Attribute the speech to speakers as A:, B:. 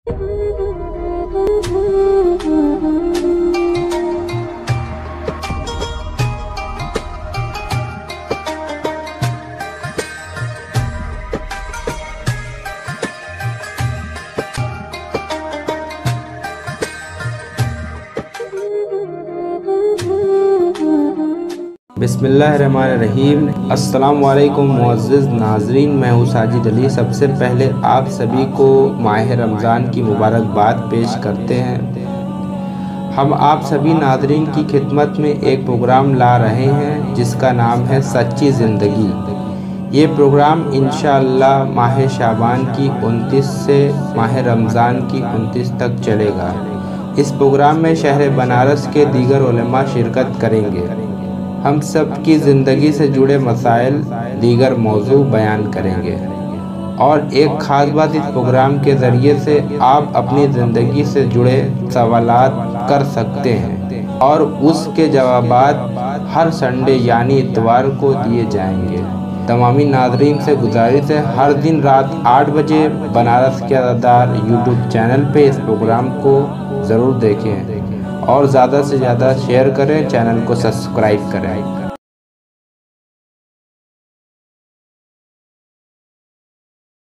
A: बिस्मिल्लाहिर्रहमानिर्रहीम। अस्सलाम वालेकुम मुअज़्ज़िज़ नाज़रीन, मैं हूँ साजिद अली। सबसे पहले आप सभी को माह रमज़ान की मुबारकबाद पेश करते हैं। हम आप सभी नाज़रीन की खिदमत में एक प्रोग्राम ला रहे हैं जिसका नाम है सच्ची ज़िंदगी। ये प्रोग्राम इंशाअल्लाह माह शाबान की 29 से माह रमज़ान की 29 तक चलेगा। इस प्रोग्राम में शहर बनारस के दीगर उलमा शिरकत करेंगे। हम सब की ज़िंदगी से जुड़े मसाइल, दीगर मौजू बयान करेंगे और एक ख़ास बात, इस प्रोग्राम के ज़रिए से आप अपनी ज़िंदगी से जुड़े सवालात कर सकते हैं और उसके जवाबात हर संडे यानी इतवार को दिए जाएंगे। तमामी नाज़रीन से गुजारिश है हर दिन रात 8 बजे बनारस के अदादार यूट्यूब चैनल पे इस प्रोग्राम को ज़रूर देखें और ज़्यादा से ज़्यादा शेयर करें, चैनल को सब्सक्राइब करें।